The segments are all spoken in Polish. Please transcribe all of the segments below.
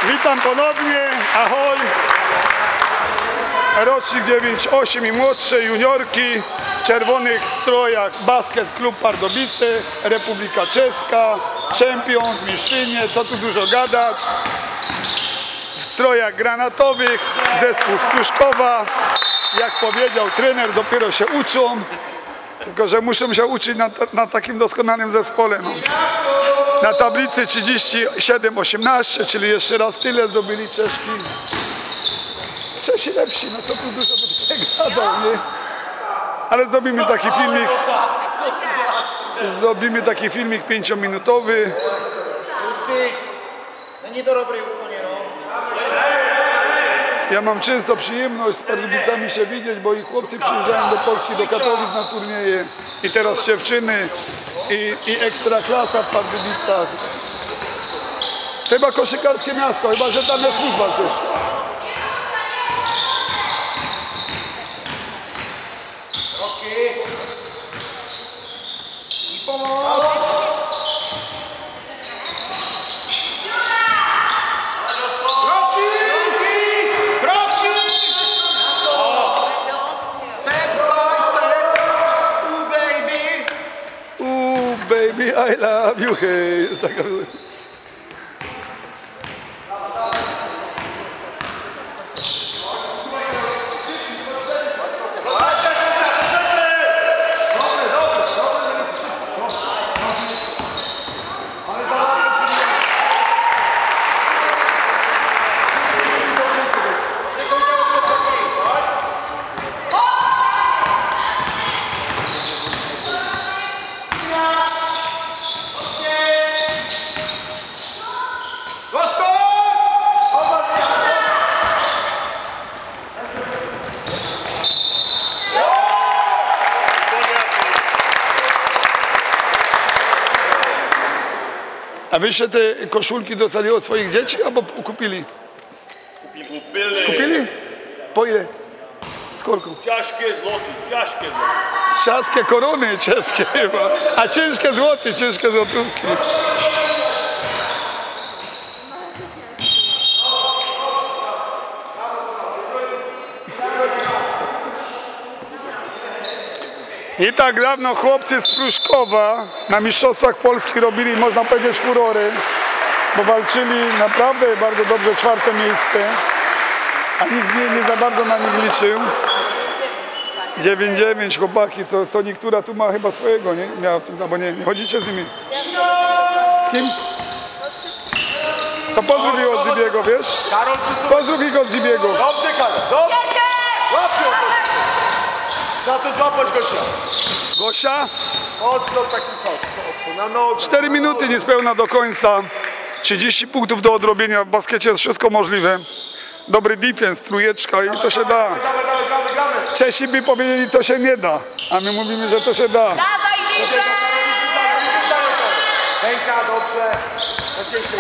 Witam ponownie, ahoj! Rocznik 9-8 i młodsze juniorki w czerwonych strojach Basket Klub Pardubice, Republika Czeska, Champions, mistrzynie, co tu dużo gadać. W strojach granatowych, zespół z Pruszkowa. Jak powiedział trener, dopiero się uczą, tylko że muszą się uczyć na takim doskonałym zespole. No. Na tablicy 37-18, czyli jeszcze raz tyle zdobyli Czeszki. Czesi lepsi, no co tu dużo by gadał, nie? Ale zrobimy taki filmik 5-minutowy. Ja mam często przyjemność z Pardubicami się widzieć, bo i chłopcy przyjeżdżają do Polski, do Katowic na turnieje. I teraz dziewczyny i ekstra klasa w Pardubicach. Chyba koszykarskie miasto, chyba że tam jest służba też. I pomoc! Baby, I love you, hej. A wyście te koszulki dostali od swoich dzieci albo kupili? Kupili? Po ile? Skolko? Ciężkie złoty. Ciężkie korony czeskie chyba, a ciężkie złoty, ciężkie złotówki. I tak dawno chłopcy z Pruszkowa na Mistrzostwach Polski robili, można powiedzieć, furory, bo walczyli naprawdę bardzo dobrze, 4. miejsce, a nikt nie za bardzo na nich liczył. 9-9 chłopaki, to niektóra tu ma chyba swojego, nie? Miała w tym, albo nie chodzicie z nimi? Z kim? To pozdrów ich od Zibiego, wiesz? Pozdrów ich od Zibiego. Dobrze, Karol, dobrze! Łapią to! Trzeba to złapać, Gosia. Gosia? Odsłon taki fakt, na nogę. 4 minuty niespełna do końca. 30 punktów do odrobienia. W baskecie jest wszystko możliwe. Dobry defense, trójeczka i to się da. Gramy. Czesi by powiedzieli, to się nie da. A my mówimy, że to się da. Ręka, dobrze. Za 10.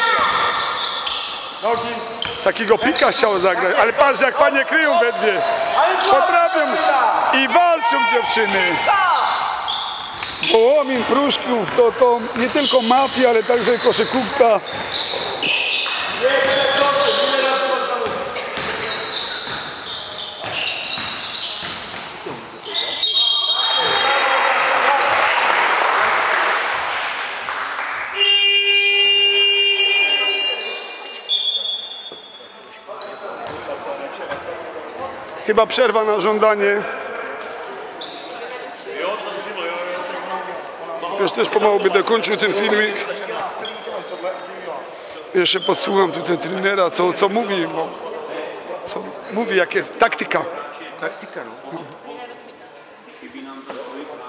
Nogi. Takiego pika chciał zagrać, ale patrz jak fajnie kryją we dwie. Potrafią i walczą dziewczyny. Wołomin, Pruszków to nie tylko mafia, ale także koszykówka. Chyba przerwa na żądanie. Już też pomału będę kończył ten filmik. Jeszcze podsłucham tutaj trenera, co mówi, bo co mówi, jak jest taktyka. Taktyka, no.